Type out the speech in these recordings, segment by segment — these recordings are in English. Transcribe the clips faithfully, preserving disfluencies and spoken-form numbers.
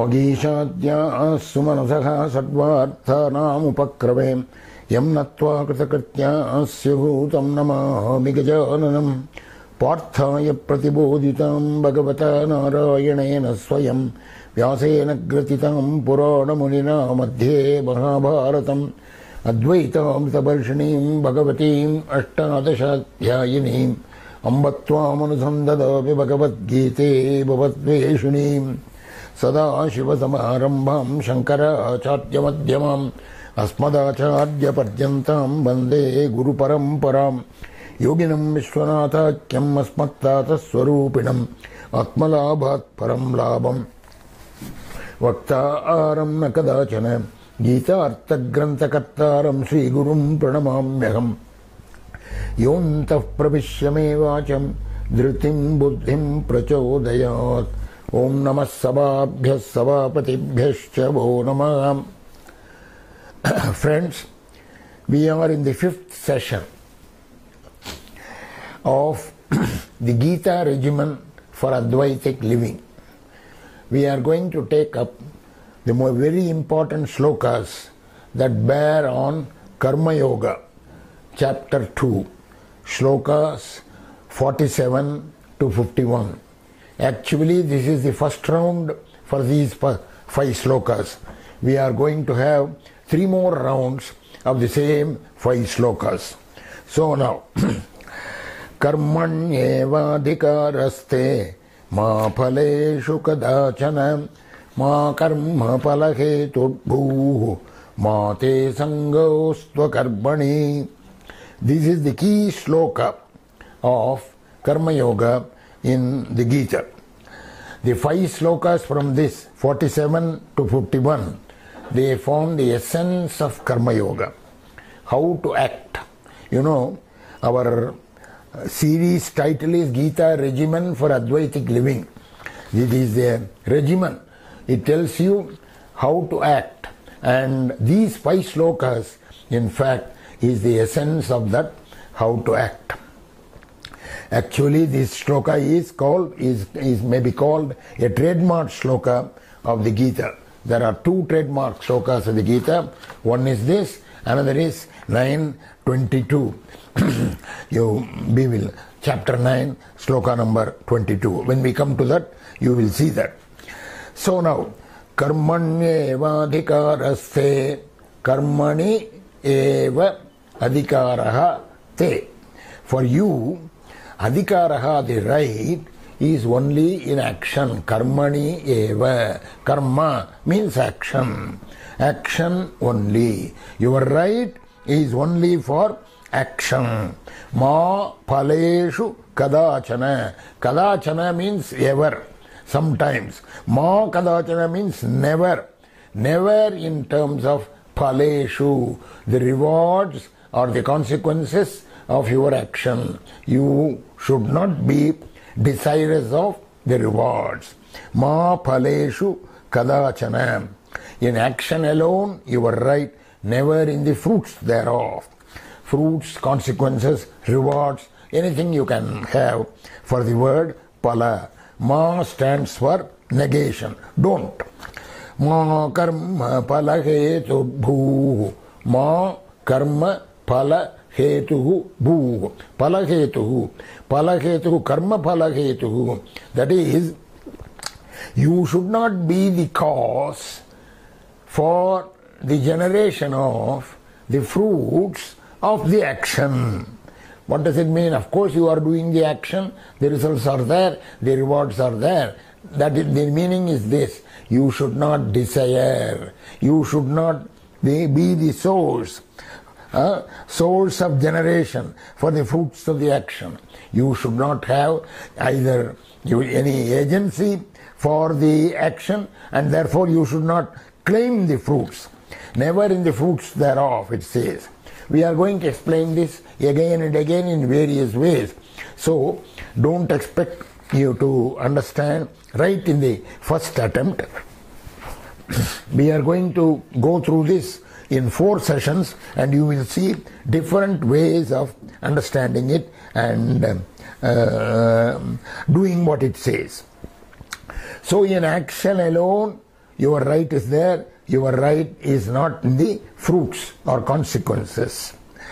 वागीशाद्याः सुमनसः सद्वार्थानामुपक्रमे यं नत्वा कृतकृत्याः स्युभूतं नमामि गजाननं पार्थाय प्रतिबोधितां भगवता नारायणेन स्वयं व्यासेन ग्रथितां पुराणमुनिना मध्ये महाभारतम् अद्वैतामृतवर्षिणीं भगवतीम् अष्टादशाध्यायिनीम् अम्ब त्वामनुसन्ददामि भगवद्गीते भवद्वेषिणीम् सदाशिवसमारम्भां शङ्कराचार्यमध्यमाम् अस्मदाचार्यपर्यन्तां वन्दे गुरुपरम्पराम् योगिनं विश्वनाथाख्यम् अस्मत्तातस्वरूपिणम् आत्मलाभात् परं लाभम् वक्तारं न कदाचन गीतार्थग्रन्थकर्तारं श्रीगुरुं प्रणमाम्यहम् योऽन्तः प्रविश्य मे वाचं धृतिं बुद्धिं प्रचोदयात् ॐ नमः सभाभ्यः सभापतिभ्यश्च वो नमः. Friends, we are in the fifth session of the Gita regimen for Advaitic living. We are going to take up the more very important shlokas that bear on Karma Yoga, chapter two, shlokas forty-seven to fifty-one. Actually, this is the first round for these five shlokas. We are going to have three more rounds of the same five shlokas. So now, Karmanyeva adhikaraste ma phaleshu kadachana ma karma phalahetubhuh ma te sangostva karmani. This is the key shloka of Karma Yoga in the Gita. The five shlokas from this, forty-seven to fifty-one, they form the essence of Karma Yoga. How to act. You know, our series title is Gita Regimen for Advaitic Living. It is a regimen. It tells you how to act. And these five shlokas, in fact, is the essence of that, how to act. Actually, this shloka is called, is, is maybe called a trademark shloka of the Gita. There are two trademark shlokas of the Gita. One is this, another is nine twenty-two. You we will chapter nine, shloka number twenty-two. When we come to that, you will see that. So now, karmanyeva adhikaraste, karmani eva adhikaraha te. For you, adhikaraha, the right, is only in action. Karmani eva. Karma means action. Action only. Your right is only for action. Ma phaleshu kadachana. Kadachana means ever. Sometimes. Ma kadachana means never. Never in terms of phaleshu, the rewards or the consequences of your action. You should not be desirous of the rewards. Ma phaleshu kadachana. In action alone, you are right, never in the fruits thereof. Fruits, consequences, rewards, anything you can have for the word phala. Ma stands for negation. Don't. Ma karma phala hetubhuh. Ma karma phala hetuhu bhuh. Phala hetuhu. Phala hetuhu, karma phala hetuhu. That is, you should not be the cause for the generation of the fruits of the action. What does it mean? Of course you are doing the action, the results are there, the rewards are there. That is, the meaning is this: you should not desire, you should not be, be the source, uh, source of generation for the fruits of the action. You should not have either you, any agency for the action, and therefore you should not claim the fruits. Never in the fruits thereof, it says. We are going to explain this again and again in various ways. So, don't expect you to understand right in the first attempt. We are going to go through this in four sessions, and you will see different ways of understanding it and uh, doing what it says. So in action alone, your right is there, your right is not in the fruits or consequences.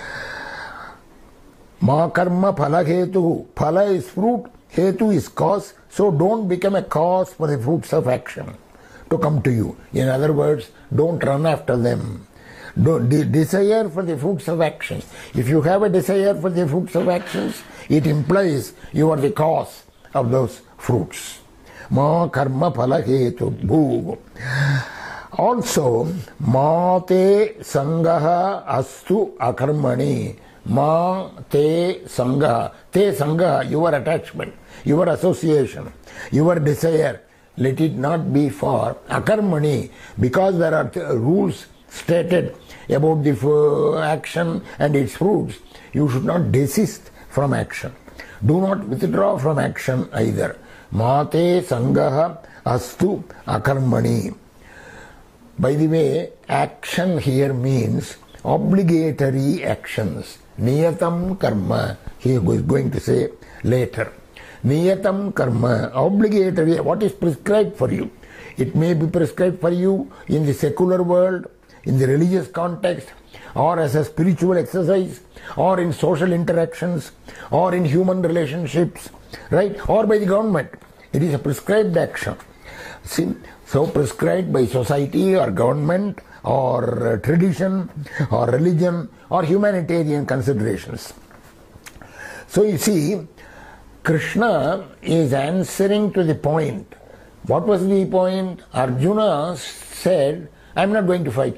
Ma karma phala hetu. Phala is fruit, hetu is cause, so don't become a cause for the fruits of action to come to you. In other words, don't run after them. Don't de- desire for the fruits of actions. If you have a desire for the fruits of actions, it implies you are the cause of those fruits. Ma karma phala hetu bhu. Also, ma te sangaha astu akarmani. Ma te sangaha. Te sangaha, your attachment, your association, your desire. Let it not be for akarmani, because there are th- rules stated about the f- action and its fruits. You should not desist from action. Do not withdraw from action either. Mate sangaha astu akarmani. By the way, action here means obligatory actions. Niyatam karma, he is going to say later. Niyatam karma, obligatory, what is prescribed for you. It may be prescribed for you in the secular world, in the religious context, or as a spiritual exercise, or in social interactions, or in human relationships, right? Or by the government. It is a prescribed action. See, so prescribed by society or government or uh, tradition or religion or humanitarian considerations. So you see, Krishna is answering to the point. What was the point? Arjuna said, I am not going to fight.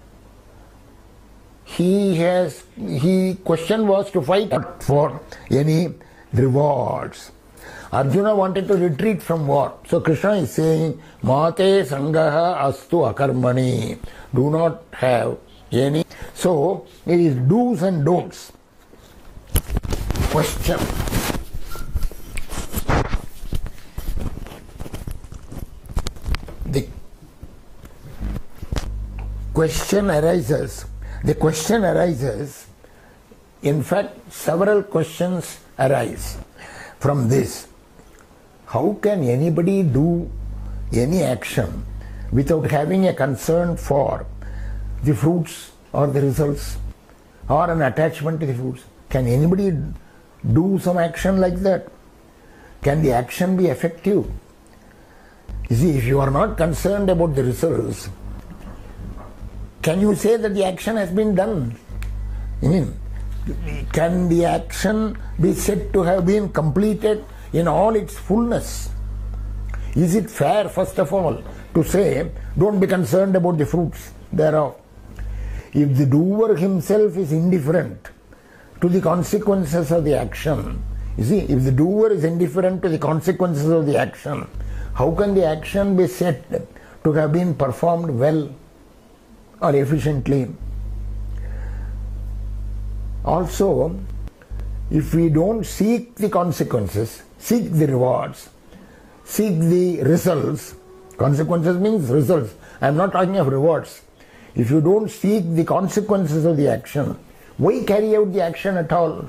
He has, he question was to fight for any rewards. Arjuna wanted to retreat from war. So Krishna is saying, Mate sangaha astu akarmani. Do not have any. So it is do's and don'ts. Question. The question arises, the question arises, in fact, several questions arise from this. How can anybody do any action without having a concern for the fruits or the results or an attachment to the fruits? Can anybody do some action like that? Can the action be effective? You see, if you are not concerned about the results, can you say that the action has been done? I mean, can the action be said to have been completed in all its fullness? Is it fair, first of all, to say, don't be concerned about the fruits thereof? If the doer himself is indifferent to the consequences of the action, you see, if the doer is indifferent to the consequences of the action, how can the action be said to have been performed well or efficiently? Also, if we don't seek the consequences, seek the rewards, seek the results, consequences means results, I am not talking of rewards. If you don't seek the consequences of the action, why carry out the action at all?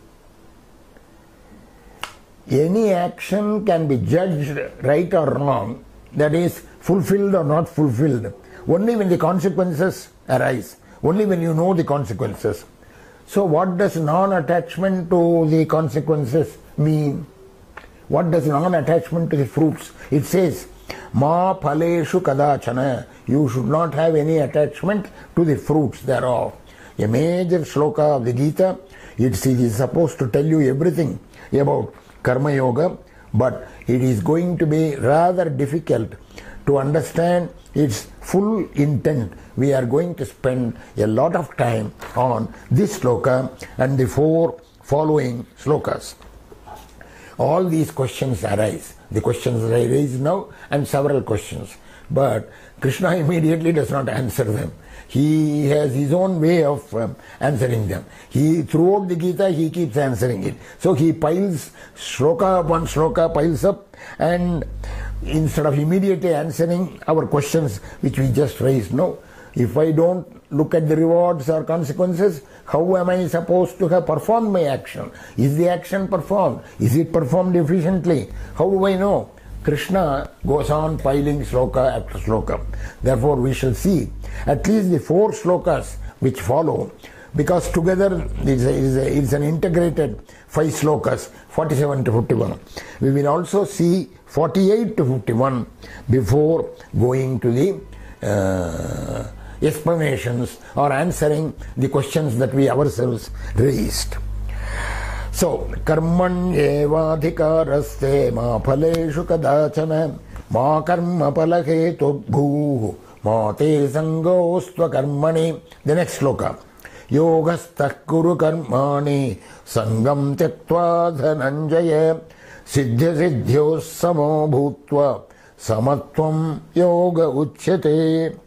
Any action can be judged right or wrong, that is, fulfilled or not fulfilled, only when the consequences arise, only when you know the consequences. So what does non-attachment to the consequences mean? What does non-attachment to the fruits? It says, Ma phaleshu kadachana. You should not have any attachment to the fruits thereof. A major shloka of the Gita. It is supposed to tell you everything about Karma Yoga, but it is going to be rather difficult to understand its full intent. We are going to spend a lot of time on this shloka and the four following slokas. All these questions arise. The questions arise now and several questions. But Krishna immediately does not answer them. He has his own way of um, answering them. He, throughout the Gita, he keeps answering it. So he piles shloka upon shloka, piles up, and instead of immediately answering our questions which we just raised, no. If I don't look at the rewards or consequences, how am I supposed to have performed my action? Is the action performed? Is it performed efficiently? How do I know? Krishna goes on piling sloka after sloka. Therefore, we shall see at least the four slokas which follow, because together it's, a, it's, a, it's an integrated five slokas, forty-seven to fifty-one. We will also see forty-eight to fifty-one before going to the uh, explanations or answering the questions that we ourselves raised. So, karmanyevadhikaraste ma phaleshu kadachana ma karma palahetubhuh ma te sangostva karmani. The next sloka. Yogastah kuru karmani sangam tyaktva dhananjaya siddhya siddhyos samo bhutva samatvam yoga uchyate.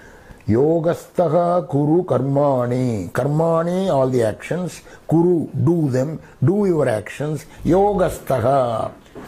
Yogastaha kuru karmani. Karmani, all the actions. Kuru, do them. Do your actions. Yogastaha,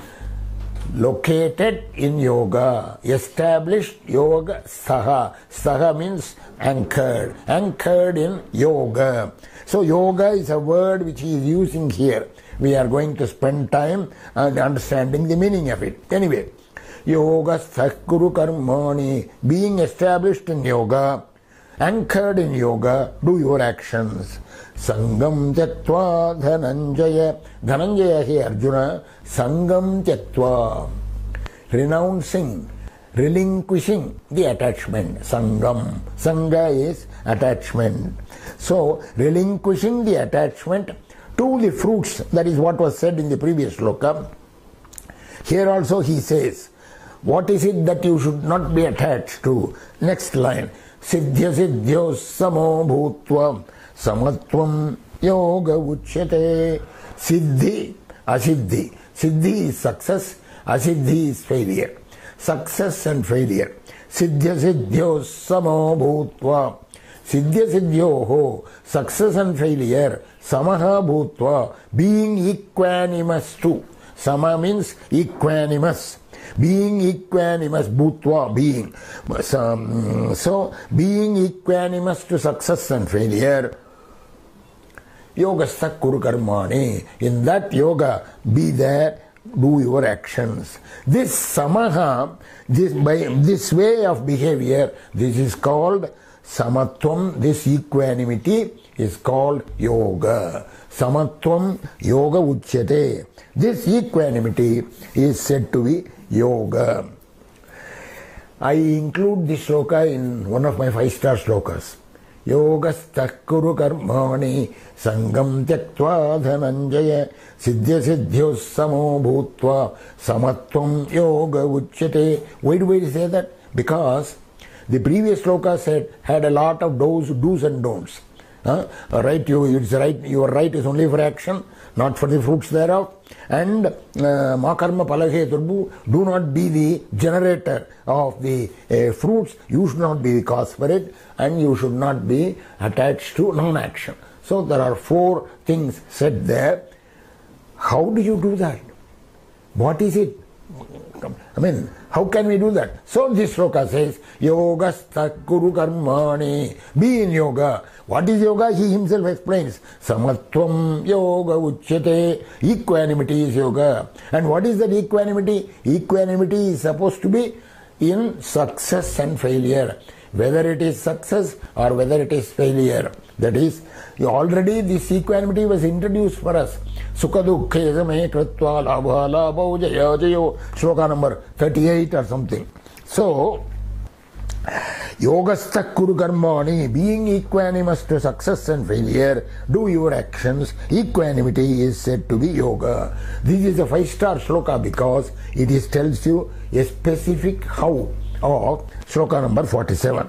located in yoga. Established yoga staha. Staha means anchored. Anchored in yoga. So yoga is a word which he is using here. We are going to spend time and understanding the meaning of it. Anyway. Yogastha kuru karmani, being established in yoga, anchored in yoga, do your actions. Sangam tyaktva dhananjaya. Dhananjaya here, Arjuna. Sangam tyaktva, renouncing, relinquishing the attachment. Sangam. Sangha is attachment. So, relinquishing the attachment to the fruits. That is what was said in the previous sloka. Here also he says, what is it that you should not be attached to? Next line. Siddhya siddhyos samo bhutva samatvam yoga uchyate. Siddhi, asiddhi. Siddhi is success, asiddhi is failure. Success and failure. Siddhya siddhyos samo bhutva. Siddhya siddhyoho, success and failure. Samaha bhutva, being equanimous to. Sama means equanimous. Being equanimous, bhutva, being. So, so, being equanimous to success and failure. Yogastha kuru karmani. In that yoga, be there, do your actions. This samaha, this, by, this way of behavior, this is called samatvam. This equanimity is called yoga. Samatvam yoga uchyate. This equanimity is said to be yoga. I include this sloka in one of my five-star slokas. Yogastha kuru karmani sangam tyaktva dhananjaya siddhya siddhyos samo bhutva samatvam yoga uchyate. Why do we say that? Because the previous sloka said had a lot of do's, do's and don'ts. Huh? Right, you, it's right, your right is only for action, not for the fruits thereof. And ma karma palakhe turbu, do not be the generator of the uh, fruits. You should not be the cause for it, and you should not be attached to non-action. So there are four things said there. How do you do that? What is it? I mean, how can we do that? So this sloka says, Yogastha kuru karmani, be in yoga. What is yoga? He himself explains. Samatvam yoga uchyate. Equanimity is yoga. And what is that equanimity? Equanimity is supposed to be in success and failure. Whether it is success or whether it is failure. That is, already this equanimity was introduced for us. Sukha dukkhe same kritva labha labho jaya jayo. Shloka number thirty-eight or something. So, Yogastha kuru karmani, being equanimous to success and failure, do your actions. Equanimity is said to be yoga. This is a five-star shloka because it is tells you a specific how of shloka number forty-seven.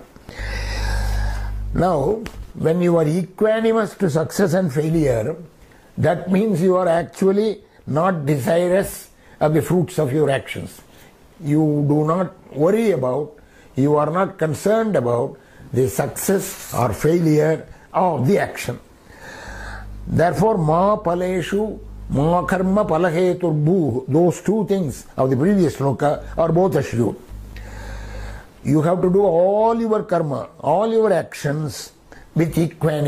Now, when you are equanimous to success and failure, that means you are actually not desirous of the fruits of your actions. You do not worry about, you are not concerned about the success or failure of the action. Therefore, ma paleshu, ma karma palaheturbu, those two things of the previous sloka are both assured. You have to do all your karma, all your actions with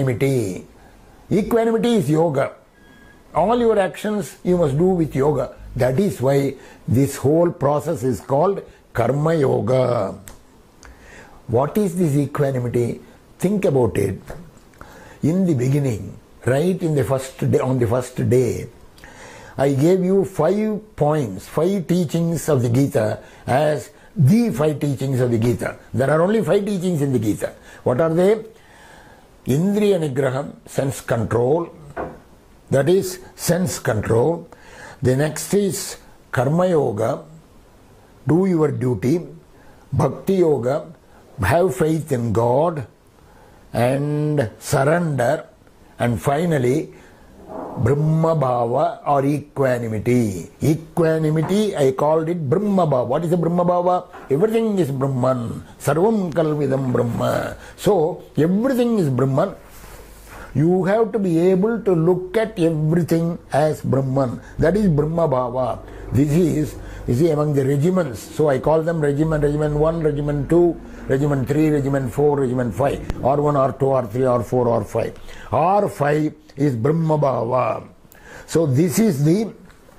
equanimity. Equanimity is yoga. All your actions you must do with yoga. That is why this whole process is called Karma Yoga. What is this equanimity? Think about it. In the beginning, right in the first day, on the first day, I gave you five points, five teachings of the Gita as the five teachings of the Gita. There are only five teachings in the Gita. What are they? Indriya Nigraham, sense control. That is sense control. The next is Karma Yoga, do your duty. Bhakti Yoga, have faith in God and surrender. And finally, Brahma Bhava or equanimity. Equanimity, I called it Brahma Bhava. What is a Brahma Bhava? Everything is Brahman. Sarvam Kalvidam Brahma. So, everything is Brahman. You have to be able to look at everything as Brahman. That is Brahma Bhava. This is, you see, among the regiments. So I call them regiment, regiment one, regiment two, regiment three, regiment four, regiment five. R one, R two, R three, R four, R five. R five is Brahma Bhava. So this is the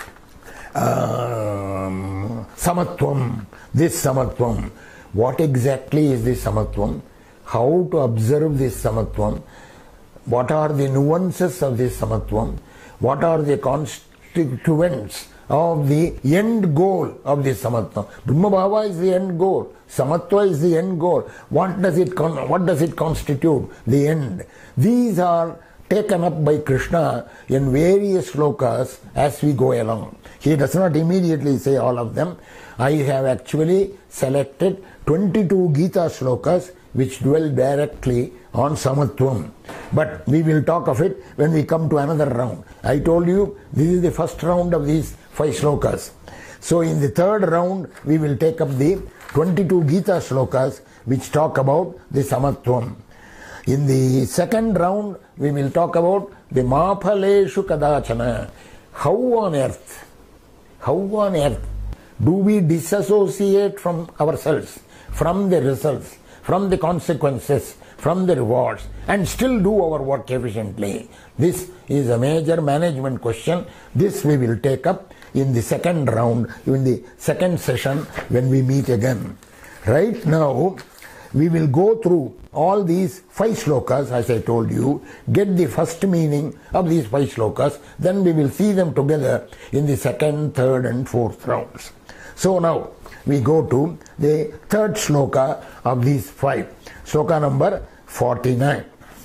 um, Samatvam. This Samatvam. What exactly is this Samatvam? How to observe this Samatvam? What are the nuances of this Samatvam? What are the constituents of the end goal of this Samatvam? Brahma Bhava is the end goal. Samatva is the end goal. What does it con what does it constitute? The end. These are taken up by Krishna in various slokas as we go along. He does not immediately say all of them. I have actually selected twenty-two Gita slokas which dwell directly on Samatvam. But we will talk of it when we come to another round. I told you this is the first round of these five slokas. So in the third round we will take up the twenty-two Gita slokas which talk about the Samatvam. In the second round we will talk about the Maphaleshu Kadachana. How on earth, how on earth do we disassociate from ourselves, from the results, from the consequences, from the rewards, and still do our work efficiently? This is a major management question. This we will take up in the second round, in the second session when we meet again. Right now, we will go through all these five slokas, as I told you, get the first meaning of these five slokas, then we will see them together in the second, third and fourth rounds. So now, we go to the third sloka of these five. Sloka number forty-nine.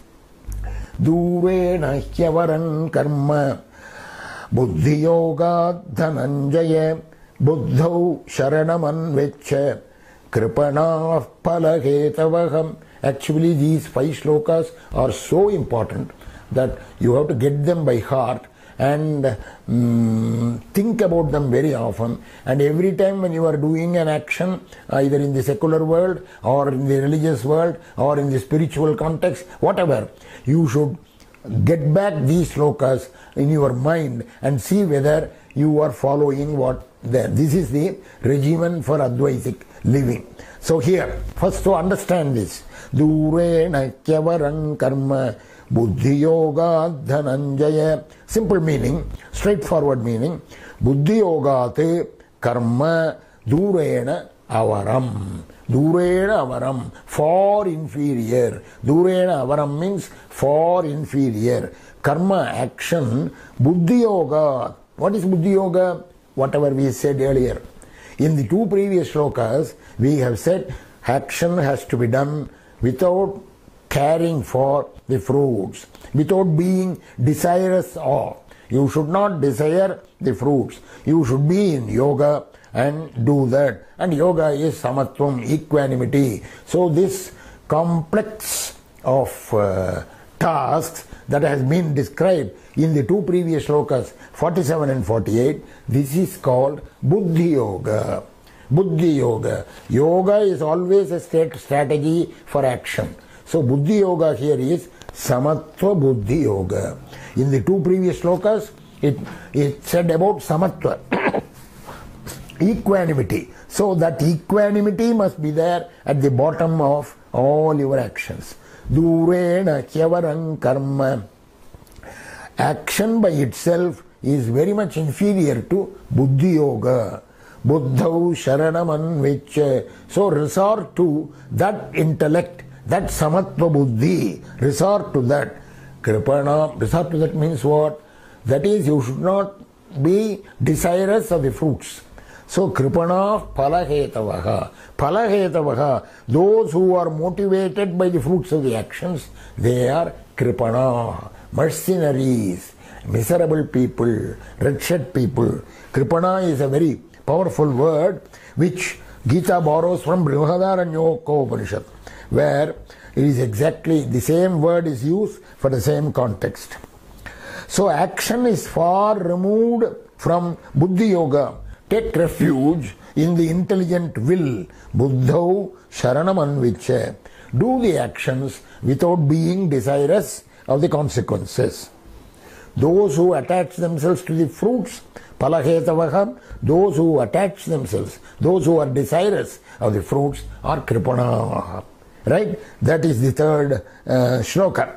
Durena hyavaran karma buddhi yoga dhananjaya buddhau sharanam anvecha kripana palahetavaham. Actually, these five slokas are so important that you have to get them by heart and um, think about them very often. And every time when you are doing an action, either in the secular world or in the religious world or in the spiritual context, whatever, you should get back these slokas in your mind and see whether you are following what there. This is the regimen for Advaitic living. So here, first to understand this, Durena Kyavaran Karma Buddhi Yoga Dhananjaya. Simple meaning, straightforward meaning, Buddhi Yogate Karma Durena Avaram. Durena Avaram, far inferior. Durena Avaram means far inferior. Karma, action, Buddhi Yoga. What is Buddhi Yoga? Whatever we said earlier. In the two previous slokas, we have said action has to be done without caring for the fruits, without being desirous of. You should not desire the fruits. You should be in yoga and do that. And yoga is samatvam, equanimity. So this complex of uh, tasks that has been described in the two previous slokas, forty-seven and forty-eight, this is called Buddhi Yoga. Buddhi Yoga. Yoga is always a state strategy for action. So Buddhi Yoga here is Samatva Buddhi Yoga. In the two previous slokas, it, it said about Samatva, equanimity. So that equanimity must be there at the bottom of all your actions. Durena Kyavaran Karma. Action by itself is very much inferior to Buddhi Yoga. Buddhau Sharanam. So resort to that intellect, that Samatva Buddhi. Resort to that. Kripana. Resort to that means what? That is, you should not be desirous of the fruits. So Kripana Palahetavaha. Palahetavaha. Those who are motivated by the fruits of the actions, they are Kripana. Mercenaries. Miserable people, wretched people. Kripana is a very powerful word which Gita borrows from Brihadaranyaka Upanishad, where it is exactly the same word is used for the same context. So action is far removed from Buddhi Yoga. Take refuge in the intelligent will. Buddhau Sharanam Anviche. Do the actions without being desirous of the consequences. Those who attach themselves to the fruits, Palahetavaha, those who attach themselves, those who are desirous of the fruits are Kripana. Right? That is the third uh, shloka.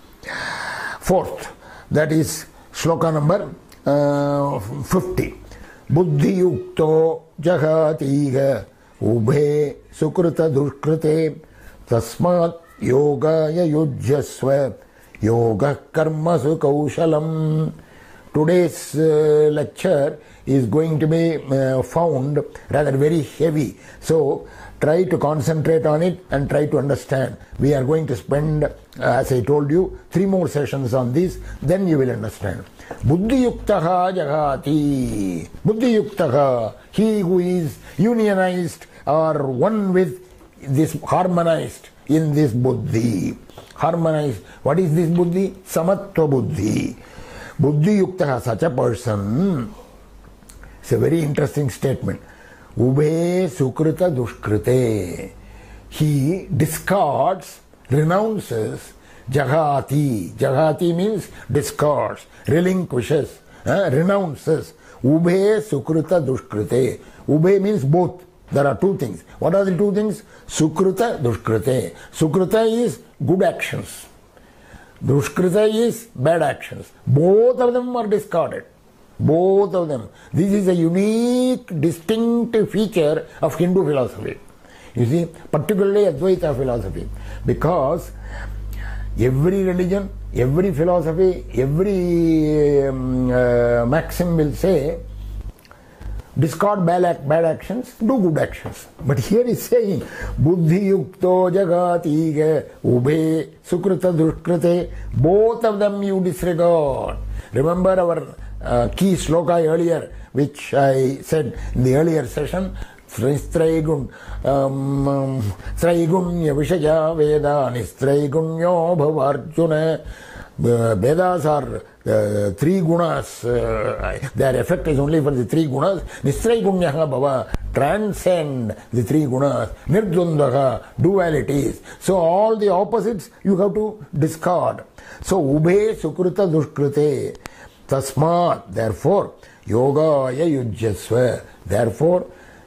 Fourth, that is shloka number uh, fifty. Buddhi yukto jagatiga ubhe sukrita dushkrite tasmat yogaya yujyasva yoga karmasu kaushalam. Today's uh, lecture is going to be uh, found rather very heavy. So try to concentrate on it and try to understand. We are going to spend, uh, as I told you, three more sessions on this. Then you will understand. Buddhi yuktaha jagati. Buddhi yuktaha. He who is unionized or one with this, harmonized in this buddhi. Harmonized. What is this buddhi? Samatva buddhi. Buddhi yuktaha, such a person. It's a very interesting statement. Ube sukrita dushkrite. He discards, renounces jagati. Jagati means discards, relinquishes, uh, renounces. Ube sukrita dushkrite. Ube means both. There are two things. What are the two things? Sukrita, dushkrite. Sukrita is good actions. Dushkrita is bad actions. Both of them are discarded. Both of them. This is a unique, distinct feature of Hindu philosophy. You see, particularly Advaita philosophy. Because every religion, every philosophy, every um, uh, maxim will say, discard bad, act, bad actions, do good actions. But here is saying, Buddhi yukto jagati ube sukrita dushkrite. Both of them you disregard. Remember our uh, key sloka earlier, which I said in the earlier session, Sristraigun um, Sraigunya Vishaya Veda Nistraigunyo Bhavarjuna. Uh, Vedas are uh, three gunas, uh, their effect is only for the three gunas. Nistraigunyaha bhava, transcend the three gunas. Nirdundaha, dualities. So all the opposites you have to discard. So ube sukrita dushkrite. Tasmat, therefore, yogaya yujyasva. Therefore,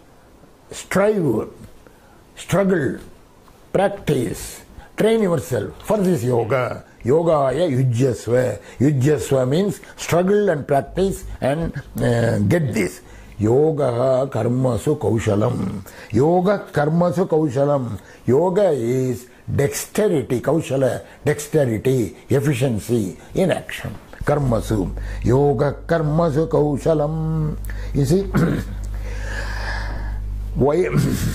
strive, struggle, practice, train yourself for this yoga. Yogaya yujyasva. Yujyasva means struggle and practice and uh, get this. Yoga karmasu kaushalam. Yoga karmasu kaushalam. Yoga is dexterity, kaushala, dexterity, efficiency in action. Karmasu. Yoga karmasu kaushalam. You see, why?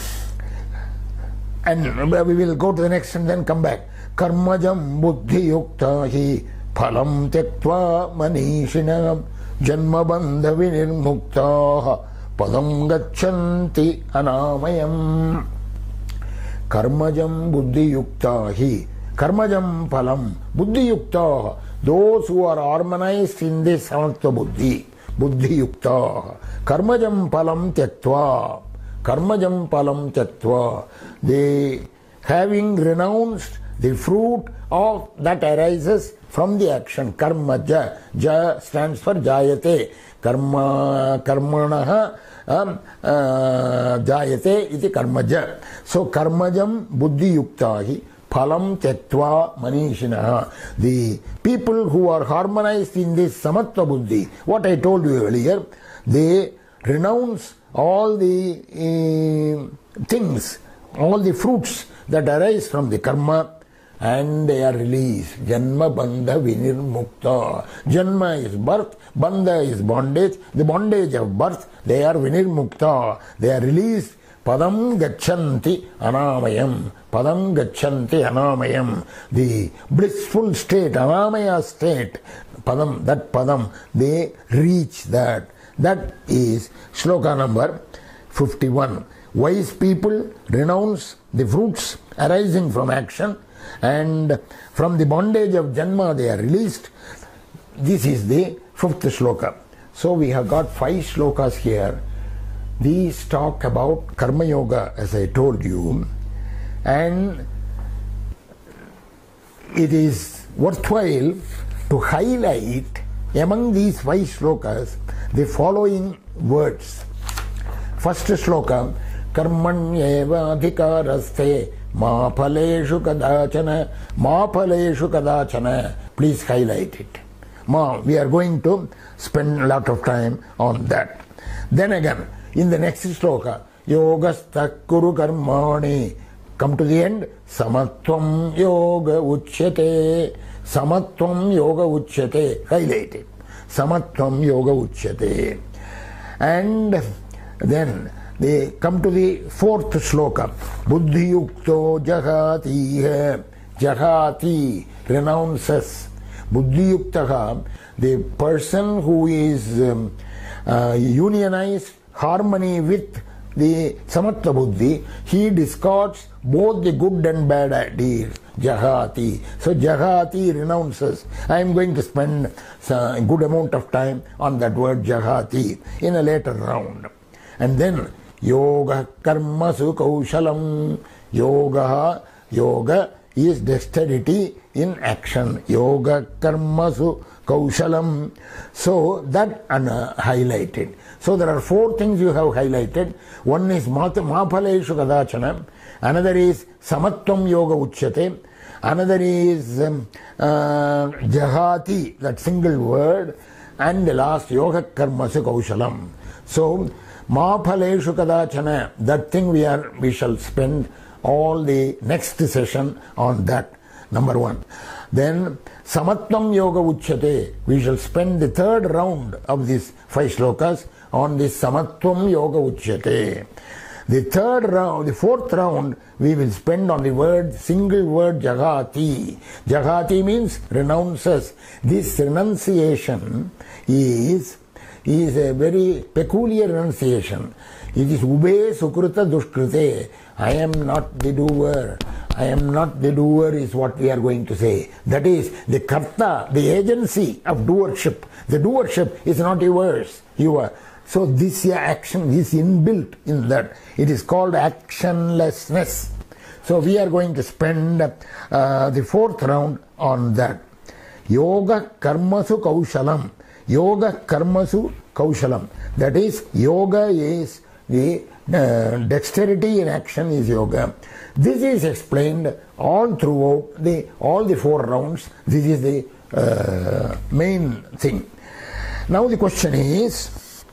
And we will go to the next and then come back. Karmajam buddhi yukta hi phalam tektva manishina janma bandha vinirmukta padam gachanti anamayam. Karmajam buddhi yukta hi. Karmajam phalam buddhi yukta. Those who are harmonized in this samatva buddhi. Buddhi yukta. Karmajam phalam tektva. Karmajam palam tattva. They, having renounced the fruit of that arises from the action. Karma ja. Ja stands for jayate. Karma, karmanaha um, uh, jayate iti karmaja. So karmajam buddhi yuktahi phalam tyaktva manishinaha. The people who are harmonized in this samatva buddhi, what I told you earlier, they renounce all the uh, things, all the fruits that arise from the karma, and they are released. Janma bandha vinirmukta. Janma is birth, bandha is bondage. The bondage of birth, they are vinirmukta. They are released. Padam gachanti anamayam. Padam gachanti anamayam. The blissful state, anamaya state. Padam, that padam, they reach that. That is shloka number fifty-one. Wise people renounce the fruits arising from action, and from the bondage of janma they are released. This is the fifth shloka. So we have got five shlokas here. These talk about karma yoga, as I told you, and it is worthwhile to highlight among these five shlokas the following words. First shloka, karmanyeva adhikaraste ma phaleshu kadachana, ma phaleshu kadachana. Please highlight it. Ma, we are going to spend a lot of time on that. Then again, in the next shloka, yogastha kuru karmani. Come to the end, samatvam yoga uchyate. Samatvam yoga uchyate. Highlight it. Samatvam yoga uchyate. And then they come to the fourth shloka. Buddhi yukto jahati. Jahati renounces. Buddhi yuktaha, the person who is um, uh, unionized, harmony with the samatva buddhi, he discards both the good and bad ideas. Jahati. So Jahati renounces. I am going to spend a good amount of time on that word Jahati in a later round. And then Yoga Karmasu Kaushalam. Yoga, Yoga is dexterity in action. Yoga Karmasu Kaushalam. So that uh, highlighted. So there are four things you have highlighted. One is Maphaleshu Kadachana. Another is Samatvam Yoga Uchyate. Another is um, uh, Jahati, that single word. And the last, Yoga Karmasu Kaushalam. So, Maphaleshu Kadachana, that thing we are, we shall spend all the next session on that, number one. Then, Samatvam Yoga Uchyate, we shall spend the third round of these five shlokas on this Samatvam Yoga Uchyate. The third round, the fourth round, we will spend on the word, single word Jahati. Jahati means renounces. This renunciation is, is a very peculiar renunciation. It is Ube Sukruta Dushkrute. I am not the doer. I am not the doer is what we are going to say. That is, the karta, the agency of doership. The doership is not yours. You are. So this action is inbuilt in that. It is called actionlessness. So we are going to spend uh, the fourth round on that. Yoga Karmasu Kaushalam. Yoga Karmasu Kaushalam. That is, yoga is the uh, dexterity in action is yoga. This is explained all throughout the all the four rounds. This is the uh, main thing. Now the question is,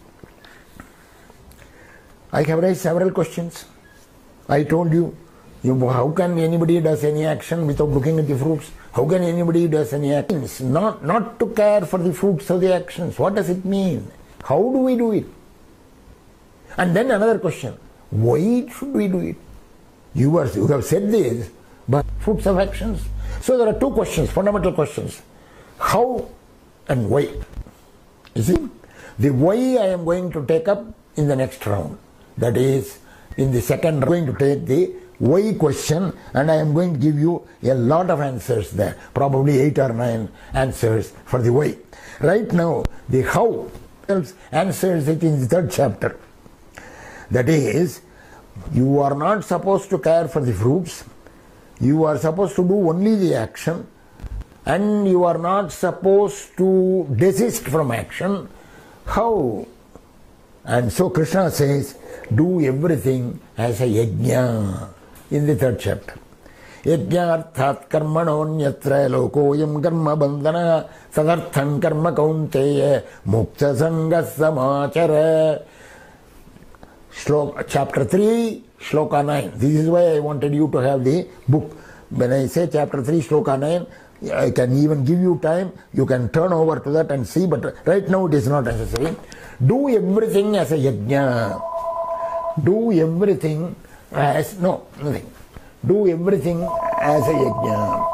I have raised several questions. I told you, you, how can anybody does any action without looking at the fruits? How can anybody does any actions? Not, not to care for the fruits of the actions. What does it mean? How do we do it? And then another question, why should we do it? You, are, you have said this, but fruits of actions. So there are two questions, fundamental questions. How and why? You see, the why I am going to take up in the next round. That is, in the second round, I am going to take the why question, and I am going to give you a lot of answers there, probably eight or nine answers for the why. Right now, the how answers it in the third chapter. That is, you are not supposed to care for the fruits, you are supposed to do only the action, and you are not supposed to desist from action. How? And so Krishna says, do everything as a yajna in the third chapter. Yajnarthat karmanonyatra lokoyam karma bandhana sadartham karma kaunteya mukta sangas samachara. Shloka, chapter three, shloka nine. This is why I wanted you to have the book. When I say chapter three, shloka nine, I can even give you time. You can turn over to that and see, but right now it is not necessary. Do everything as a yajna. Do everything as, no, nothing. Do everything as a yajna.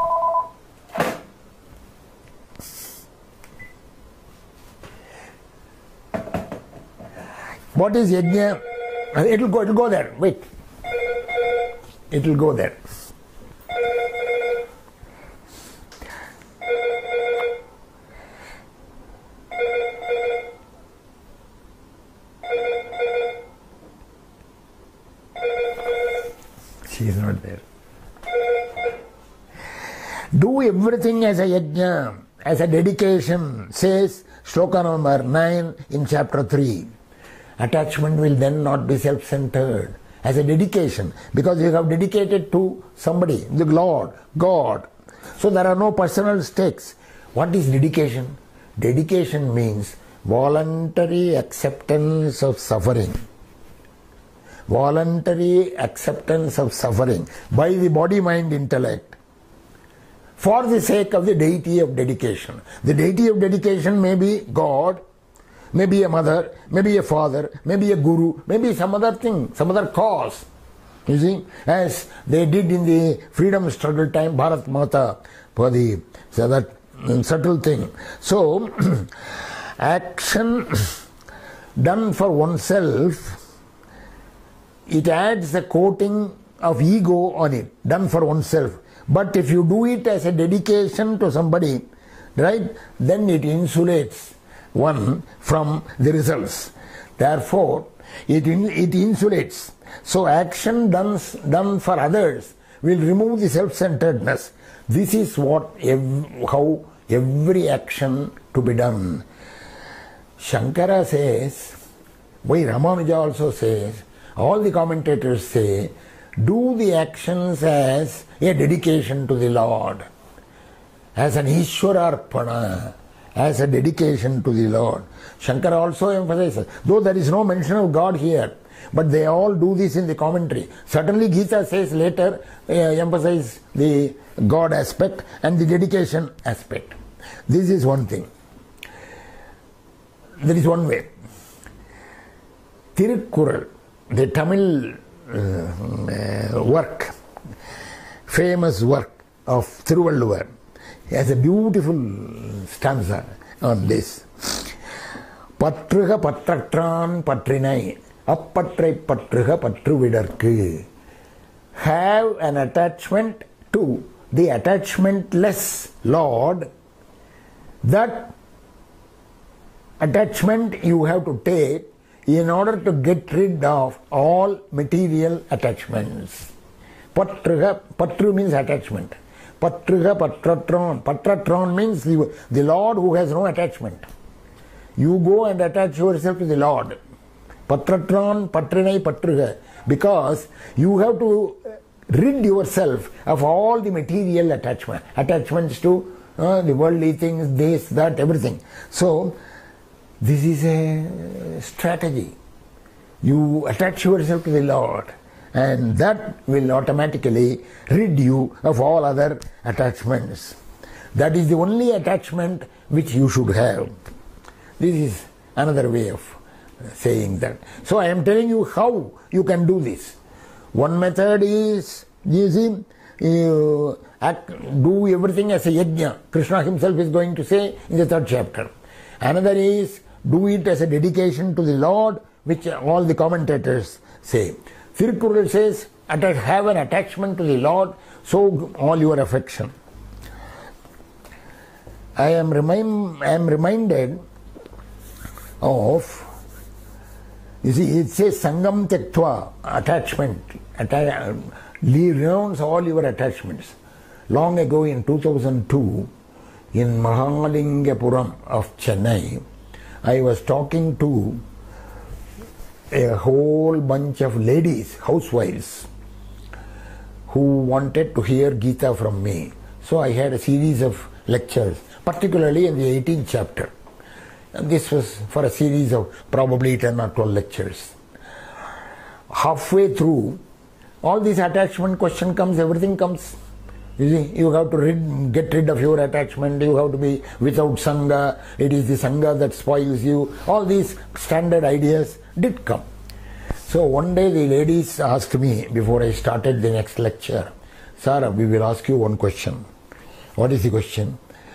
What is yajna? It will go, it will go there. Wait. It will go there. She is not there. Do everything as a yajna, as a dedication, says shloka number nine in chapter three. Attachment will then not be self-centered, as a dedication, because you have dedicated to somebody, the Lord, God. So there are no personal stakes. What is dedication? Dedication means voluntary acceptance of suffering. Voluntary acceptance of suffering by the body, mind, intellect, for the sake of the deity of dedication. The deity of dedication may be God, maybe a mother, maybe a father, maybe a guru, maybe some other thing, some other cause. You see, as they did in the freedom struggle time, Bharat Mata, for the, so that subtle thing. So, action done for oneself, it adds the coating of ego on it, done for oneself. But if you do it as a dedication to somebody, right, then it insulates one from the results. Therefore, it, in, it insulates. So action done, done for others will remove the self-centeredness. This is what ev how every action to be done. Shankara says, why Ramanuja also says, all the commentators say, do the actions as a dedication to the Lord, as an Ishwararpana, as a dedication to the Lord. Shankara also emphasizes, though there is no mention of God here, but they all do this in the commentary. Certainly Gita says later, uh, emphasize the God aspect and the dedication aspect. This is one thing. There is one way. Tirukkural, the Tamil uh, uh, work, famous work of Thiruvalluvar, has a beautiful stanza on this. Patruga patratran patrinai, appatrai patruga patruvidarku. Have an attachment to the attachmentless Lord. That attachment you have to take in order to get rid of all material attachments. Patruga, patru means attachment. Patruga patratron. Patratron means the, the Lord who has no attachment. You go and attach yourself to the Lord. Patratron, patrinai, patruga. Because you have to rid yourself of all the material attachment. Attachments to uh, the worldly things, this, that, everything. So, this is a strategy. You attach yourself to the Lord, and that will automatically rid you of all other attachments. That is the only attachment which you should have. This is another way of saying that. So I am telling you how you can do this. One method is, you see, you act, do everything as a yajna. Krishna himself is going to say in the third chapter. Another is, do it as a dedication to the Lord, which all the commentators say. Tirukkural says, have an attachment to the Lord, so all your affection. I am, remind, I am reminded of, you see, it says Sangam Tyaktva, attachment, atta renounce all your attachments. Long ago in two thousand two, in Mahalingapuram of Chennai, I was talking to a whole bunch of ladies, housewives, who wanted to hear Gita from me. So I had a series of lectures, particularly in the eighteenth chapter. And this was for a series of probably ten or twelve lectures. Halfway through, all this attachment question comes, everything comes. You see, you have to rid, get rid of your attachment, you have to be without Sangha, it is the Sangha that spoils you. All these standard ideas did come. So one day the ladies asked me, before I started the next lecture, Sir, we will ask you one question. What is the question?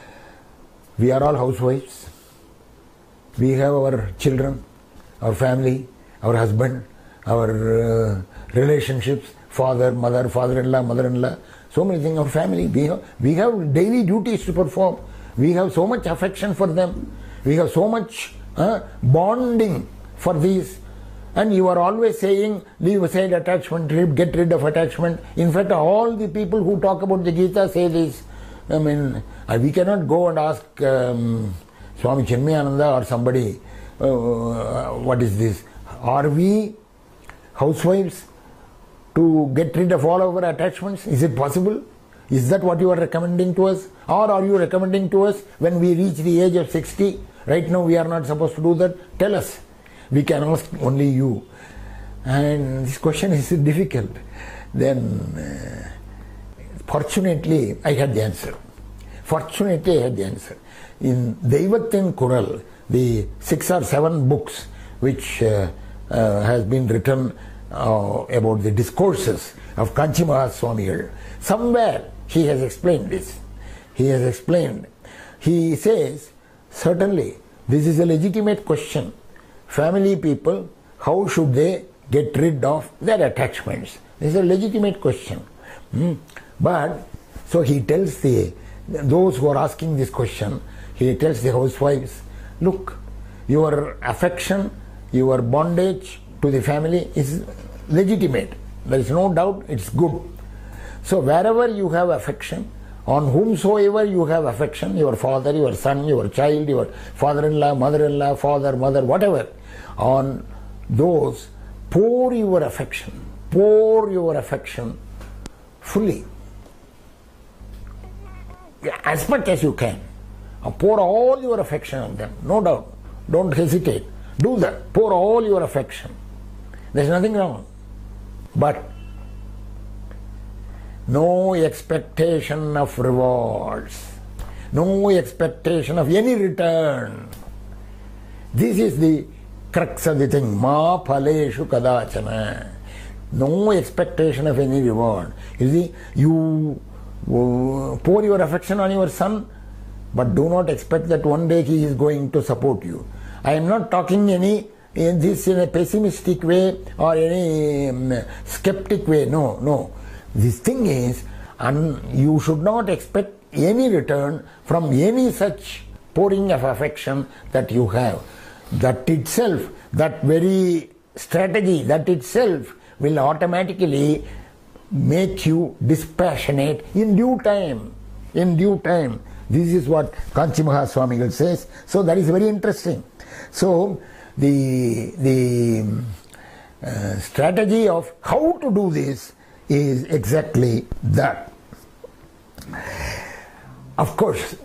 We are all housewives. We have our children, our family, our husband, our uh, relationships, father, mother, father-in-law, mother-in-law, so many things, our family. We have, we have daily duties to perform. We have so much affection for them. We have so much uh, bonding for these. And you are always saying, leave aside attachment, get rid of attachment. In fact, all the people who talk about the Gita say this. I mean, we cannot go and ask um, Swami Chinmayananda or somebody, uh, what is this? Are we housewives to get rid of all our attachments? Is it possible? Is that what you are recommending to us? Or are you recommending to us when we reach the age of sixty? Right now we are not supposed to do that. Tell us. We can ask only you. And this question is difficult. Then, uh, fortunately, I had the answer. Fortunately, I had the answer. In Deivathin Kural, the six or seven books which uh, uh, has been written uh, about the discourses of Kanchi Mahaswamigal, somewhere he has explained this. He has explained. He says, certainly, this is a legitimate question. Family people, how should they get rid of their attachments? This is a legitimate question. Hmm. But, so he tells the, those who are asking this question, he tells the housewives, look, your affection, your bondage to the family is legitimate. There is no doubt, it's good. So wherever you have affection, on whomsoever you have affection, your father, your son, your child, your father-in-law, mother-in-law, father, mother, whatever, on those, pour your affection, pour your affection fully, as much as you can. Pour all your affection on them, no doubt. Don't hesitate. Do that. Pour all your affection. There's nothing wrong. But no expectation of rewards, no expectation of any return. This is the crux of the thing. Ma phaleshu kadachana. No expectation of any reward. You see, you pour your affection on your son, but do not expect that one day he is going to support you. I am not talking any in this in a pessimistic way or any um, skeptic way. No, no. This thing is, and you should not expect any return from any such pouring of affection that you have. That itself, that very strategy, that itself will automatically make you dispassionate in due time. In due time. This is what Kanchi Mahaswamigal says. So that is very interesting. So the, the uh, strategy of how to do this is exactly that. Of course,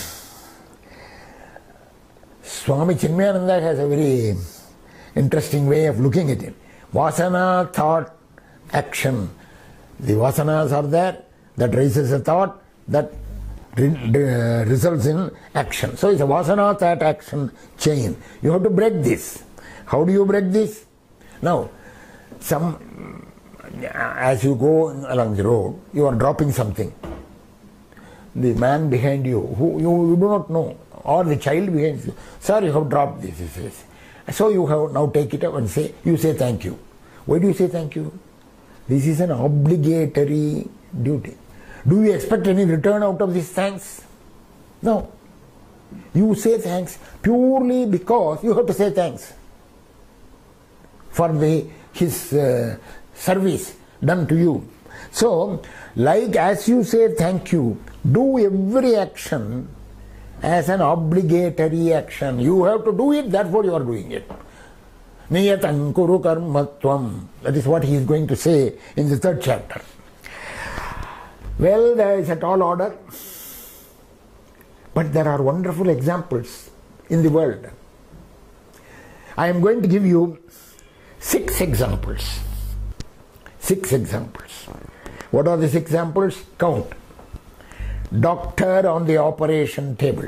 Swami Chinmayananda has a very interesting way of looking at it. Vasana, thought, action. The vasanas are there, that raises a thought, that re re results in action. So it's a vasana, thought, action chain. You have to break this. How do you break this? Now, some, as you go along the road, you are dropping something. The man behind you, who you, you do not know, or the child behind you, sir, you have dropped this, this, this. So you have now take it up and say, you say thank you. Why do you say thank you? This is an obligatory duty. Do you expect any return out of this thanks? No. You say thanks purely because you have to say thanks for the his uh, service done to you. So, like as you say thank you, do every action as an obligatory action. You have to do it, therefore you are doing it. Niyatam kuru karmatvam. That is what he is going to say in the third chapter. Well, there is a tall order, but there are wonderful examples in the world. I am going to give you six examples. Six examples. What are these examples? Count. Doctor on the operation table.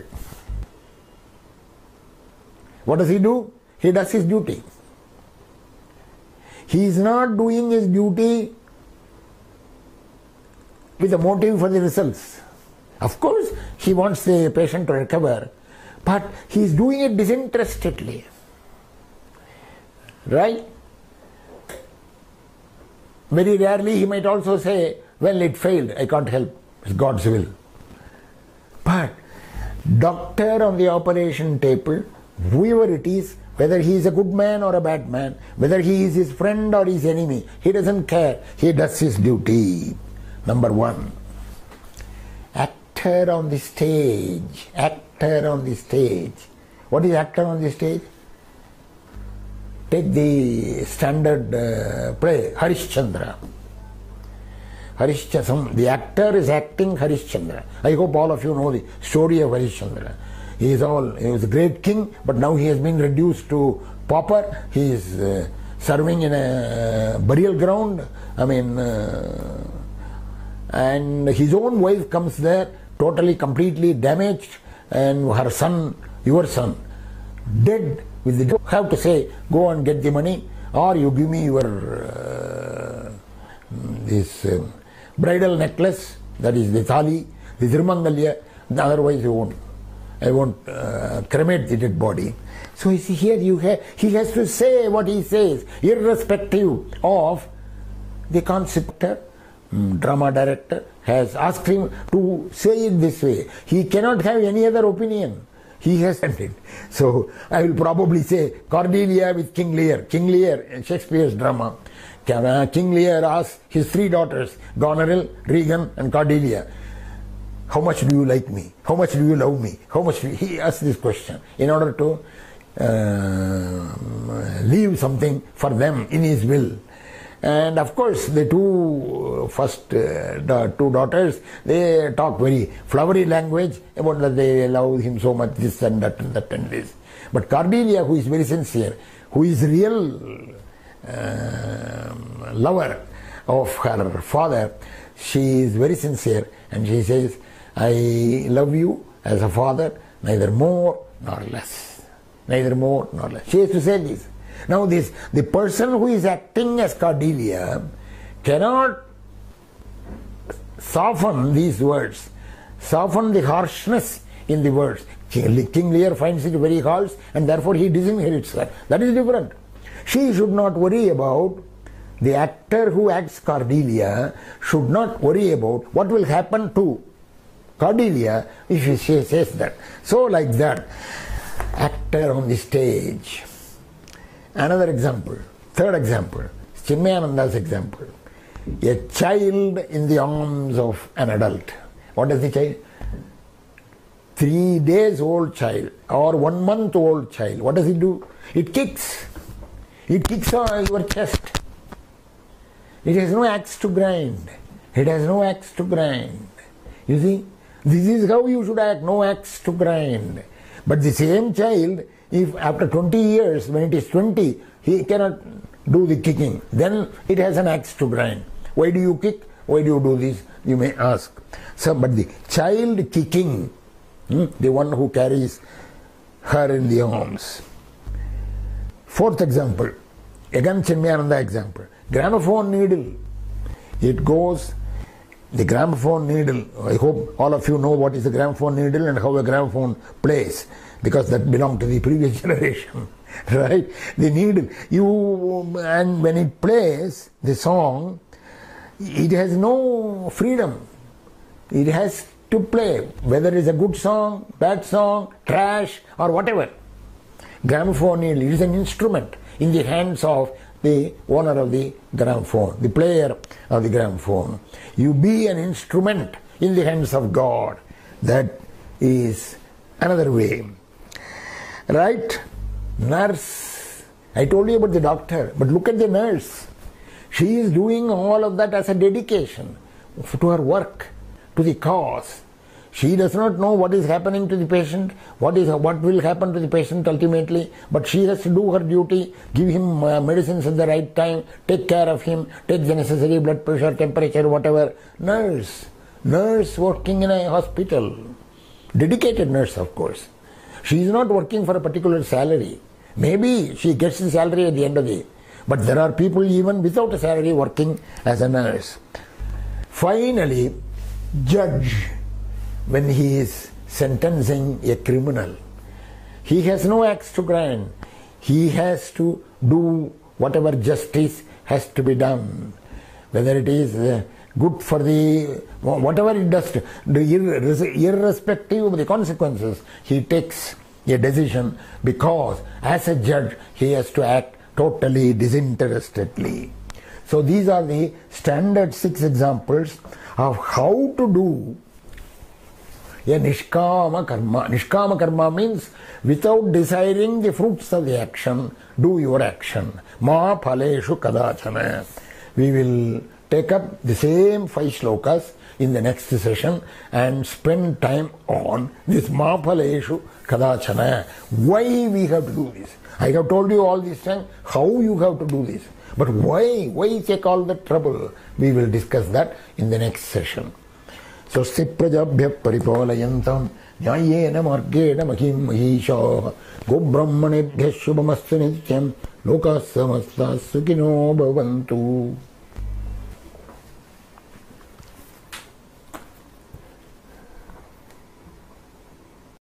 What does he do? He does his duty. He is not doing his duty with a motive for the results. Of course, he wants the patient to recover, but he is doing it disinterestedly. Right? Very rarely he might also say, well, it failed, I can't help, it's God's will. But doctor on the operation table, whoever it is, whether he is a good man or a bad man, whether he is his friend or his enemy, he doesn't care, he does his duty. Number one. Actor on the stage. Actor on the stage. What is actor on the stage? Take the standard uh, play, Harishchandra. Harishchandra. The actor is acting Harishchandra. I hope all of you know the story of Harishchandra. He is all, he was a great king, but now he has been reduced to pauper. He is uh, serving in a burial ground. I mean, uh, and his own wife comes there, totally, completely damaged, and her son, your son, dead. With the, have to say, go and get the money, or you give me your uh, this uh, bridal necklace, that is the thali, the Thirumangalya, otherwise you won't. I won't uh, cremate the dead body. So you see, here you have, he has to say what he says, irrespective of the concept. Um, drama director has asked him to say it this way. He cannot have any other opinion. He has sent it. So I will probably say Cordelia with King Lear. King Lear, Shakespeare's drama. King Lear asked his three daughters, Goneril, Regan and Cordelia, how much do you like me? How much do you love me? How much do you... He asked this question in order to uh, leave something for them in his will. And of course, the two first uh, the two daughters, they talk very flowery language about that they love him so much, this and that and that and this. But Cordelia, who is very sincere, who is real uh, lover of her father, she is very sincere and she says, I love you as a father, neither more nor less. Neither more nor less. She has to say this. Now this, the person who is acting as Cordelia cannot soften these words, soften the harshness in the words. King Lear finds it very harsh and therefore he disinherits her. That is different. She should not worry about, the actor who acts Cordelia should not worry about what will happen to Cordelia if she says that. So like that, actor on the stage. Another example, third example, Chinmayananda's example. A child in the arms of an adult. What is the child? Three days old child or one month old child. What does it do? It kicks. It kicks on your chest. It has no axe to grind. It has no axe to grind. You see, this is how you should act, no axe to grind. But the same child, if after twenty years, when it is twenty, he cannot do the kicking, then it has an axe to grind. Why do you kick? Why do you do this? You may ask. So, but the child kicking, hmm, the one who carries her in the arms. Fourth example, again Chinmayananda example. Gramophone needle. It goes, the gramophone needle, I hope all of you know what is a gramophone needle and how a gramophone plays, because that belonged to the previous generation, right? The needle, you, and when it plays the song, it has no freedom. It has to play, whether it's a good song, bad song, trash, or whatever. Gramophone needle is an instrument in the hands of the owner of the gramophone, the player of the gramophone. You be an instrument in the hands of God. That is another way. Right? Nurse. I told you about the doctor, but look at the nurse. She is doing all of that as a dedication to her work. to the cause. She does not know what is happening to the patient, what is what will happen to the patient ultimately, but she has to do her duty, give him uh, medicines at the right time, take care of him, take the necessary blood pressure, temperature, whatever. Nurse, nurse working in a hospital, dedicated nurse of course. She is not working for a particular salary. Maybe she gets the salary at the end of the day, but there are people even without a salary working as a nurse. Finally, judge, when he is sentencing a criminal, he has no axe to grind. He has to do whatever justice has to be done. Whether it is uh, good for the, whatever it does, irrespective of the consequences, he takes a decision because as a judge he has to act totally disinterestedly. So these are the standard six examples of how to do a nishkama karma. Nishkama karma means without desiring the fruits of the action, do your action. Ma phaleshu kadachana. We will take up the same five shlokas in the next session and spend time on this ma phaleshu kadachana. Why we have to do this? I have told you all this time how you have to do this. But why? Why take all the trouble? We will discuss that in the next session. स्वस्ति प्रजाभ्यः परिपालयन्तां न्याय्येन मार्गेण महीं महीषाः गोब्राह्मणेभ्यः शुभमस्तु नित्यं लोकाः समस्ताः सुखिनो भवन्तु।